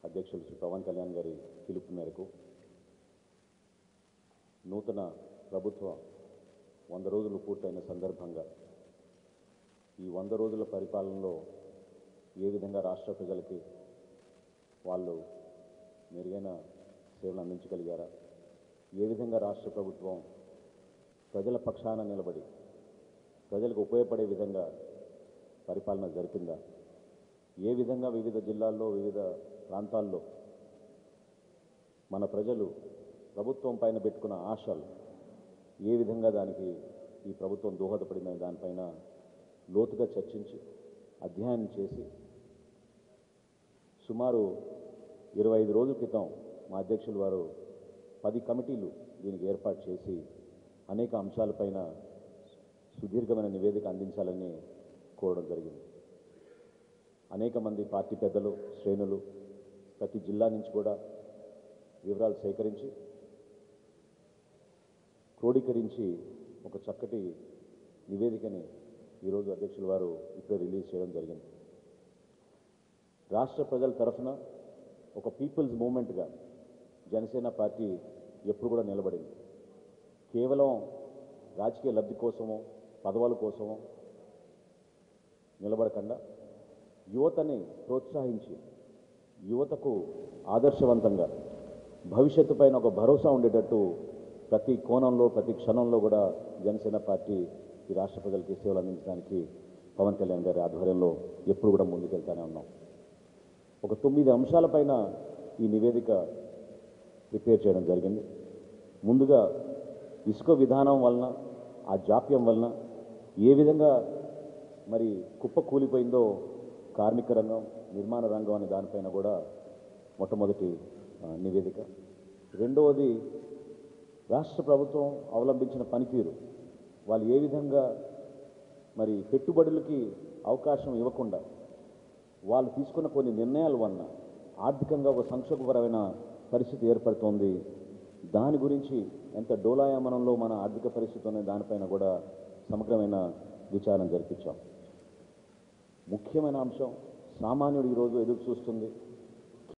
అధ్యక్షులు శ్రీ పవన్ కళ్యాణ్ గారి పిలుపు మేరకు నూతన ప్రభుత్వం 100 రోజులు పూర్తయిన సందర్భంగా ఈ 100 రోజుల పరిపాలనలో ఏ విధంగా రాష్ట్ర ప్రజలకి వాళ్ళు మెరుగైన సేవలు అందించగలిగారా, ఏ విధంగా రాష్ట్ర ప్రభుత్వం ప్రజల పక్షాన నిలబడి ప్రజలకు ఉపయోగపడే విధంగా పరిపాలన జరిపిందా, ఏ విధంగా వివిధ జిల్లాల్లో వివిధ ప్రాంతాల్లో మన ప్రజలు ప్రభుత్వం పైన పెట్టుకున్న ఆశలు ఏ విధంగా దానికి ఈ ప్రభుత్వం దోహదపడిందనే దానిపైన లోతుగా చర్చించి అధ్యయనం చేసి సుమారు 25 రోజుల క్రితం మా అధ్యక్షులు వారు 10 కమిటీలు దీనికి ఏర్పాటు చేసి అనేక అంశాలపైన సుదీర్ఘమైన నివేదిక అందించాలని కోరడం జరిగింది. అనేక మంది పార్టీ పెద్దలు, శ్రేణులు ప్రతి జిల్లా నుంచి కూడా వివరాలు సేకరించి క్రోడీకరించి ఒక చక్కటి నివేదికని ఈరోజు అధ్యక్షుల వారు ఇప్పుడే రిలీజ్ చేయడం జరిగింది. రాష్ట్ర ప్రజల తరఫున ఒక పీపుల్స్ మూవ్మెంట్గా జనసేన పార్టీ ఎప్పుడు కూడా నిలబడింది. కేవలం రాజకీయ లబ్ధి కోసమో పదవుల కోసమో నిలబడకుండా యువతని ప్రోత్సహించి యువతకు ఆదర్శవంతంగా భవిష్యత్తు పైన ఒక భరోసా ఉండేటట్టు ప్రతి కోణంలో ప్రతి క్షణంలో కూడా జనసేన పార్టీ ఈ రాష్ట్ర ప్రజలకి సేవలు అందించడానికి పవన్ కళ్యాణ్ గారి ఆధ్వర్యంలో ఎప్పుడు కూడా ముందుకెళ్తానే ఉన్నాం. ఒక 9 అంశాలపైన ఈ నివేదిక ప్రిపేర్ చేయడం జరిగింది. ముందుగా ఇసుక విధానం వలన, ఆ జాప్యం వలన ఏ విధంగా మరి కుప్ప కూలిపోయిందో కార్మిక రంగం, నిర్మాణ రంగం అనే దానిపైన కూడా మొట్టమొదటి నివేదిక. రెండవది రాష్ట్ర ప్రభుత్వం అవలంబించిన పనితీరు, వాళ్ళు ఏ విధంగా మరి పెట్టుబడులకి అవకాశం ఇవ్వకుండా వాళ్ళు తీసుకున్న కొన్ని నిర్ణయాల వలన ఆర్థికంగా ఒక సంక్షోభపరమైన పరిస్థితి ఏర్పడుతోంది. దాని గురించి ఎంత డోలాయమనంలో మన ఆర్థిక పరిస్థితి అనే దానిపైన కూడా సమగ్రమైన విచారణ జరిపించాం. ముఖ్యమైన అంశం సామాన్యుడు ఈరోజు ఎదురు చూస్తుంది